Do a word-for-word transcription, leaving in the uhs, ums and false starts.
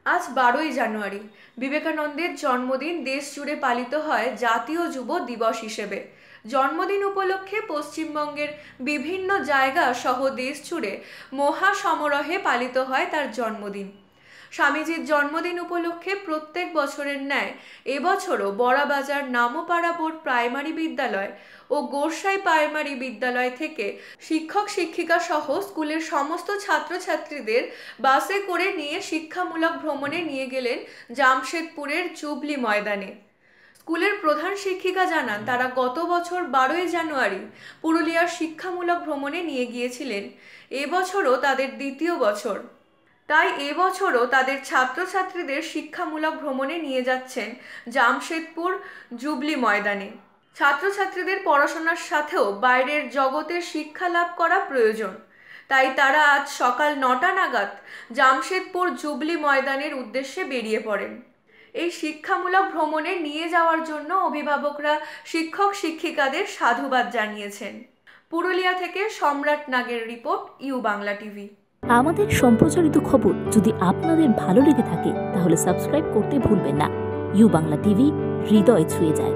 আজ বারোই জানুয়ারি বিবেকানন্দের জন্মদিন দেশ জুড়ে পালিত হয় জাতীয় যুব দিবস হিসেবে। জন্মদিন উপলক্ষে পশ্চিমবঙ্গের বিভিন্ন জায়গা সহ দেশ জুড়ে মহা সমারোহে পালিত হয় তার জন্মদিন। স্বামীজির জন্মদিন উপলক্ষে প্রত্যেক বছরের ন্যায় এবছরও বড়াবাজার নামপাড়া বোর্ড প্রাইমারি বিদ্যালয় ও গোরসাই প্রাইমারি বিদ্যালয় থেকে শিক্ষক শিক্ষিকা সহ স্কুলের সমস্ত ছাত্রছাত্রীদের বাসে করে নিয়ে শিক্ষামূলক ভ্রমণে নিয়ে গেলেন জামশেদপুরের জুবলি ময়দানে। স্কুলের প্রধান শিক্ষিকা জানান, তারা গত বছর বারোই জানুয়ারি পুরুলিয়ার শিক্ষামূলক ভ্রমণে নিয়ে গিয়েছিলেন। এবছরও তাদের দ্বিতীয় বছর, তাই এবছরও তাদের ছাত্রছাত্রীদের শিক্ষামূলক ভ্রমণে নিয়ে যাচ্ছেন জামশেদপুর জুবলি ময়দানে। ছাত্রছাত্রীদের পড়াশোনার সাথেও বাইরের জগতের শিক্ষা লাভ করা প্রয়োজন, তাই তারা আজ সকাল নটা নাগাদ জামশেদপুর জুবলি ময়দানের উদ্দেশ্যে বেরিয়ে পড়েন। এই শিক্ষামূলক ভ্রমণে নিয়ে যাওয়ার জন্য অভিভাবকরা শিক্ষক শিক্ষিকাদের সাধুবাদ জানিয়েছেন। পুরুলিয়া থেকে সম্রাট নাগের রিপোর্ট, ইউ বাংলা টিভি। আমাদের সম্প্রচারিত খবর যদি আপনাদের ভালো লেগে থাকে তাহলে সাবস্ক্রাইব করতে ভুলবেন না। ইউ বাংলা টিভি, হৃদয় ছুঁয়ে যায়।